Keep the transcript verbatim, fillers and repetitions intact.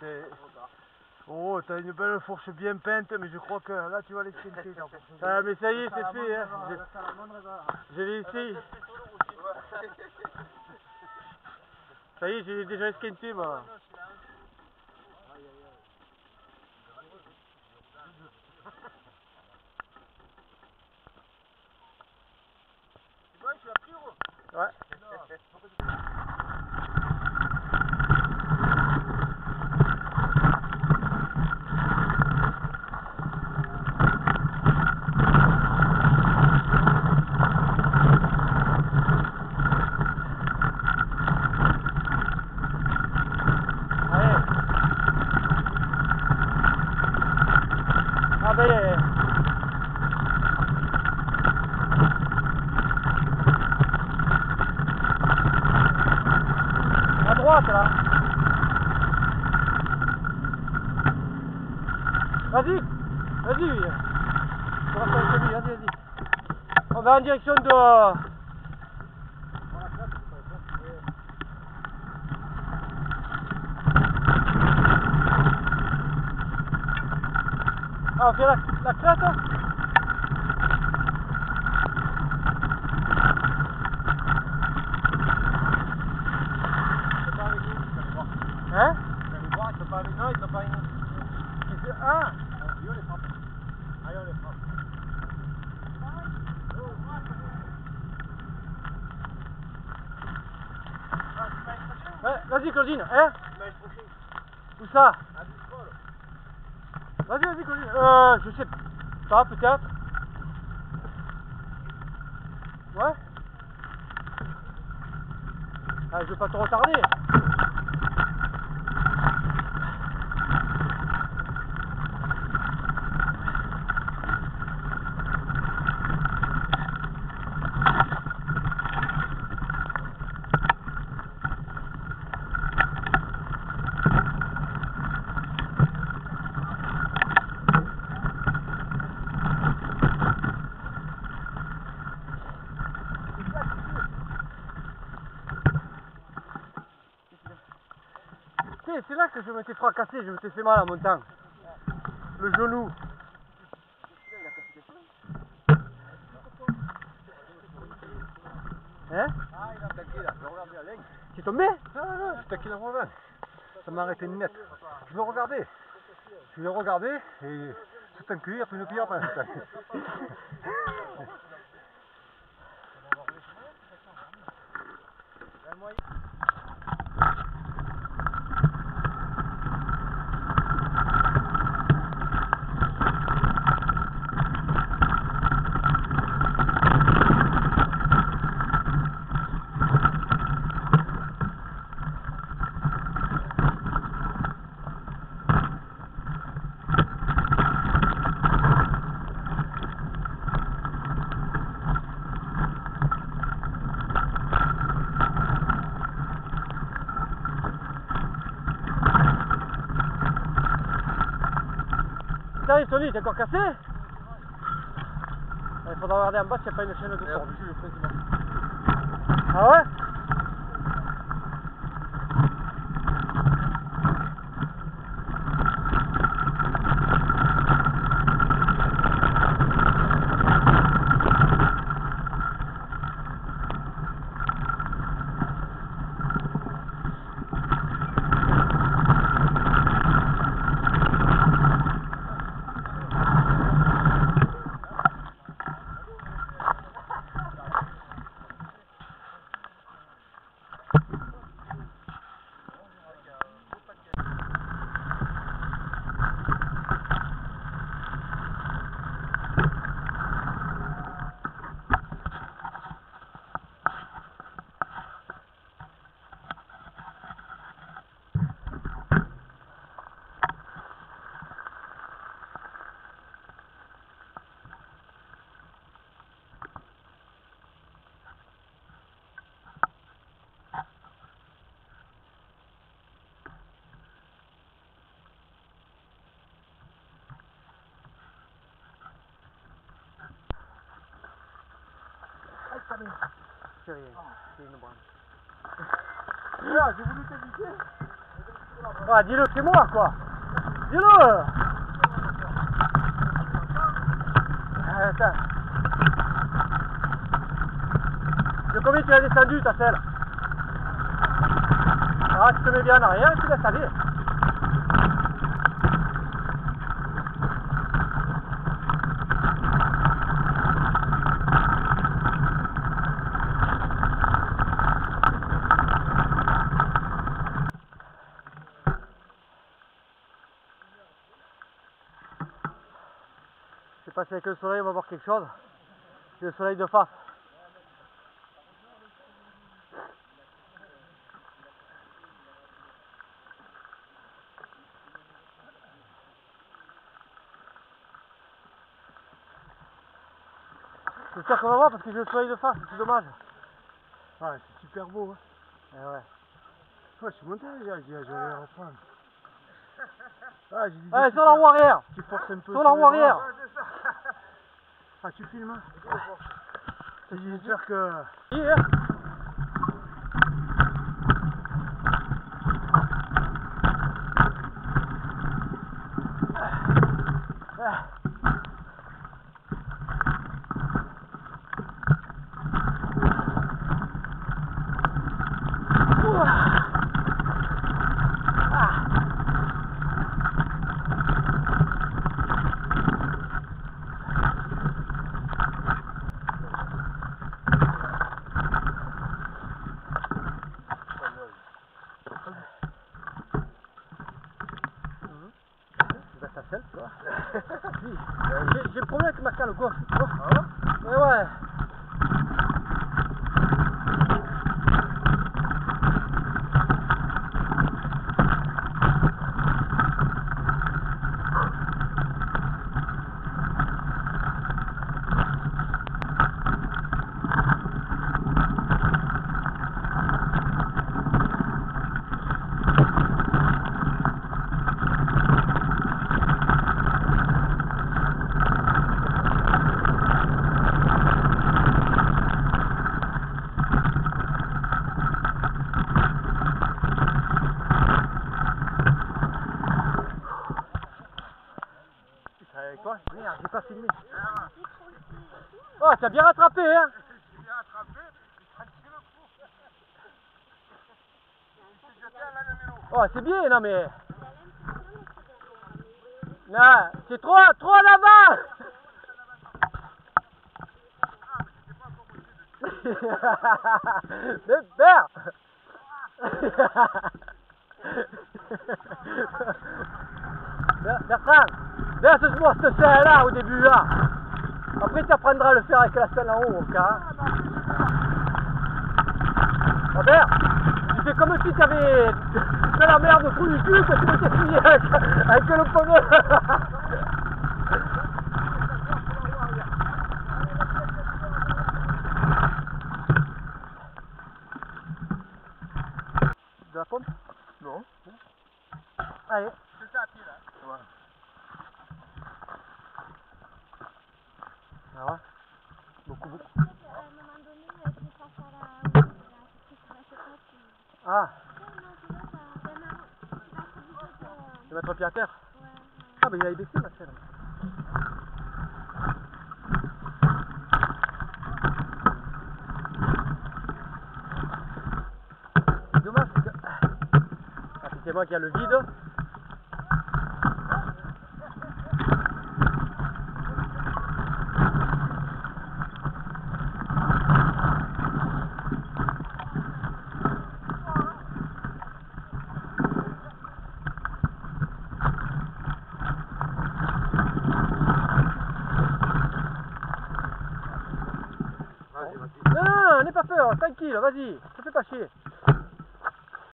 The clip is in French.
t'es... Oh, t'as une belle fourche bien peinte, mais je crois que là tu vas les squinter. Ah, mais ça y est, c'est fait, hein. Je l'ai ici. Ça y est, j'ai déjà esquinté, moi. C'est bon, tu l'as pris, ou? Ouais. Ah ben, euh... à droite là. Vas-y, vas-y. Vas-y, vas-y. On va en direction de... Ah, on fait la, la crête. Hein? Vous allez voir, ils sont pas avec nous, ils sont pas avec nous. Ah! Allez, on les frappe. Allez, on les frappe. Ouais, vas-y Claudine, hein? Où ça? Vas-y, vas-y Claudine. Euh, je sais pas, peut-être. Ouais? Ah, je veux pas te retarder. C'est là que je m'étais fracassé, je m'étais fait mal en montant. Le genou. Hein? Ah, il a attaqué là, je regardais la ligne. Tu es tombé? Non, non, j'ai attaqué la voie. Ça m'a arrêté net. Je me regardais. Je l'ai regardé et tout un cuir, puis une cuillère. Putain, Tony, t'es encore cassé? Il faudra regarder en bas s'il n'y a pas une chaîne de corde. Ah ouais? C'est rien, c'est une branche. Là, j'ai voulu t'éviter. Ah, dis-le, c'est moi quoi. Dis-le. Ah, attends. De combien tu l'as descendu ta selle? Ah, tu te mets bien en arrière et tu laisses aller. Je sais pas si avec le soleil on va voir quelque chose. C'est le soleil de face. J'espère qu'on va voir parce que j'ai le soleil de face, c'est dommage. Ouais, c'est super beau. Hein. Eh ouais. Ouais, je suis monté déjà, je vais les reprendre. Ah, j'ai dit, Allez, sur la roue arrière. Tu forces un peu sur la roue arrière. Ah, tu filmes hein. J'espère que... Yeah. Ta selle, tu vois. J'ai le problème avec ma cale gauche, tu vois. Ah ouais? Ouais, ouais. Avec toi? Merde, j'ai pas filmé. Oh, t'as bien rattrapé, hein? J'ai bien rattrapé, ça tire le coup. Il s'est jeté à la vélo. Oh, c'est bien, non mais... Non, c'est trop, trop en avant. Mais père. Bertrand, verse-moi cette selle là au début là. Après tu apprendras à le faire avec la selle en haut au cas. Robert, tu fais comme si tu avais de la merde au trou du cul que tu m'étais fini avec, avec le pneu. De la pompe? Non. Allez. C'était à pied là. Ouais. Ah ouais. Beaucoup, beaucoup. À un moment donné, tu es face à la route, là, tu sais pas si... Ah. Non, tu vas pas, vraiment, tu vas être obligé de... Tu vas mettre le pied à terre? Ouais, ouais. Ah mais il a baissé ma selle. C'est dommage parce que... Ah, c'est moi qui a le vide. Non, non, n'aie pas peur, tranquille, vas-y, ne fais pas chier.